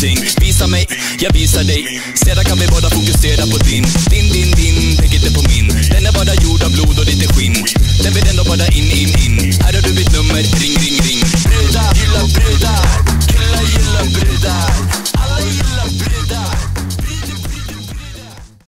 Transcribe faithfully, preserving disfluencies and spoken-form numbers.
ting. Visa mig, jag visar dig. Sedan kan vi båda fokusera på din. Din, din, din, tänk inte på min. Den är bara gjord av blod och lite skit.